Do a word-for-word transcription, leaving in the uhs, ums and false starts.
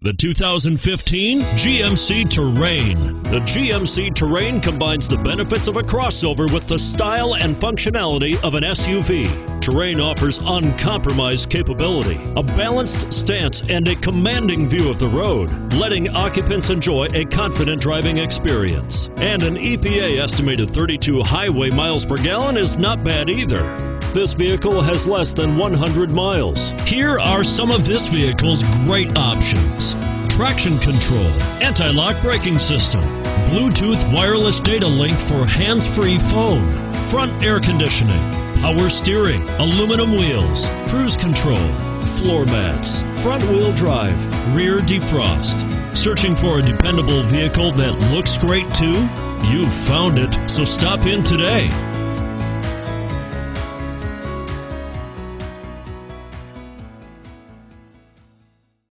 The two thousand fifteen G M C Terrain. The G M C Terrain combines the benefits of a crossover with the style and functionality of an S U V. Terrain offers uncompromised capability, a balanced stance, and a commanding view of the road, letting occupants enjoy a confident driving experience. And an E P A estimated thirty-two highway miles per gallon is not bad either. This vehicle has less than one hundred miles. Here are some of this vehicle's great options: traction control, anti-lock braking system, Bluetooth wireless data link for hands-free phone, front air conditioning, power steering, aluminum wheels, cruise control, floor mats, front wheel drive, rear defrost. Searching for a dependable vehicle that looks great too? You've found it, so stop in today.